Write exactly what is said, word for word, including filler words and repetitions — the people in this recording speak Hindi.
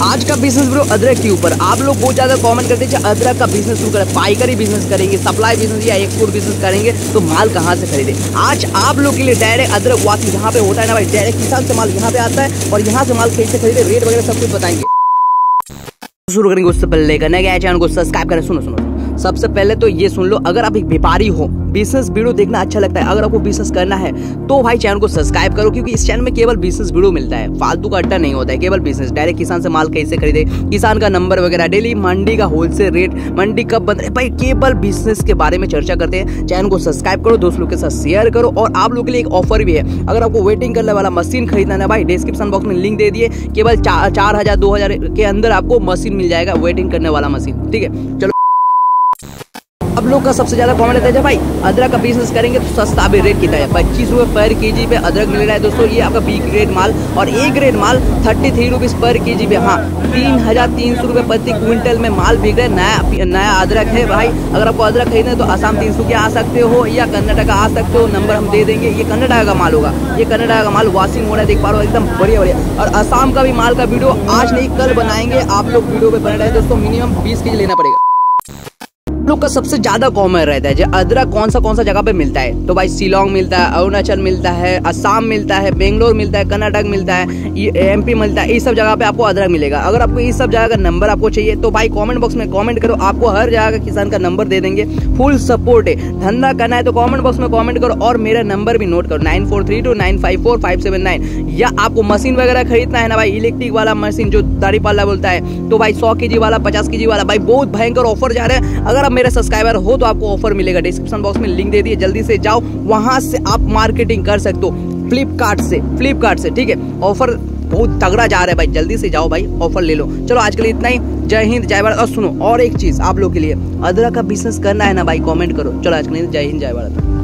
आज का बिजनेस ब्रो अदरक के ऊपर आप लोग बहुत ज्यादा कमेंट करते हैं अदरक का बिजनेस शुरू करें, पाइकारी बिजनेस करेंगे, सप्लाई बिजनेस या एक्सपोर्ट बिजनेस करेंगे तो माल कहाँ से खरीदे। आज आप लोग के लिए डायरेक्ट अदरक वासी यहाँ पे होता है ना भाई, डायरेक्ट किसान से माल यहाँ पे आता है और यहाँ से माल कैसे खरीदे, रेट वगैरह सब कुछ बताएंगे। शुरू करेंगे उससे पहले करना क्या है, चैनल को सब्सक्राइब करें। सुनो सुनो सबसे पहले तो ये सुन लो, अगर आप एक व्यापारी हो, बिजनेस वीडियो देखना अच्छा लगता है, अगर आपको बिजनेस करना है तो भाई चैनल को सब्सक्राइब करो, क्योंकि इस चैनल में केवल बिजनेस वीडियो मिलता है, फालतू का अड्डा नहीं होता है, केवल बिजनेस। डायरेक्ट किसान से माल कैसे खरीदे, किसान का नंबर वगैरह, डेली मंडी का होलसेल रेट, मंडी कब बंद है, भाई केवल बिजनेस के बारे में चर्चा करते हैं। चैनल को सब्सक्राइब करो, दोस्त लोग के साथ शेयर करो। और आप लोग के लिए एक ऑफर भी है, अगर आपको वेटिंग करने वाला मशीन खरीदना है भाई, डिस्क्रिप्शन बॉक्स में लिंक दे दिए, केवल चार हजार दो हजार के अंदर आपको मशीन मिल जाएगा, वेटिंग करने वाला मशीन। ठीक है, चलो। अब लोग का सबसे ज्यादा कमेंट रहता है भाई अदरक का बिजनेस करेंगे तो सस्ता भी रेट कितना है, पच्चीस रुपए पर केजी पे अदरक मिल रहा है दोस्तों। ये आपका बी ग्रेड माल और ए ग्रेड माल thirty three rupees per kg पे, हाँ तीन हजार तीन सौ रुपए प्रति क्विंटल में माल बिक रहा है। नया नया अदरक है भाई, अगर आपको अदरक खरीदना है तो आसाम तीन सौ के आ सकते हो या कर्नाटका आ सकते हो, नंबर हम दे देंगे। ये कर्नाटका का माल होगा, ये कर्नाटका का माल वॉशिंग हो रहा है, देख पा रहे हो एकदम बढ़िया बढ़िया। और आसाम का भी माल का वीडियो आज नहीं कल बनाएंगे, आप लोग वीडियो पे बने रहे दोस्तों, मिनिमम बीस केजी लेना पड़ेगा। लोग का सबसे ज्यादा कॉमन रहता है जो अदरक कौन सा कौन सा जगह पे मिलता है, तो भाई शिलोंग मिलता है, अरुणाचल मिलता है, असम मिलता है, बेंगलोर मिलता है, कर्नाटक मिलता है, एमपी मिलता है, इस सब जगह पे आपको अदरक मिलेगा। अगर आपको इस सब जगह का नंबर आपको चाहिए तो भाई कमेंट बॉक्स में कमेंट करो, आपको हर जगह का किसान का नंबर दे देंगे, फुल सपोर्ट है। धंधा करना है तो कमेंट बॉक्स में कमेंट करो और मेरा नंबर भी नोट करो, nine four three two nine five four five seven nine. या आपको मशीन वगैरह खरीदना है ना भाई, इलेक्ट्रिक वाला मशीन जो दाढ़ी पाल्ला बोलता है, तो भाई सौ के जी वाला, पचास के जी वाला, भाई बहुत भयंकर ऑफर जा रहे हैं। अगर आप मेरे सब्सक्राइबर हो तो आपको ऑफर मिलेगा, डिस्क्रिप्शन बॉक्स में लिंक दे दिए, जल्दी से जाओ, वहां से आप मार्केटिंग कर सकते हो फ्लिपकार्ट से, फ्लिपकार्ट से। ठीक है, ऑफर बहुत तगड़ा जा रहा है भाई, जल्दी से जाओ भाई, ऑफर ले लो। चलो आज के लिए इतना ही, जय हिंद जय भारत। और सुनो और एक चीज आप लोग के लिए, अदरक का बिजनेस करना है ना भाई, कमेंट करो। चलो आज के लिए जय हिंद जय भारत।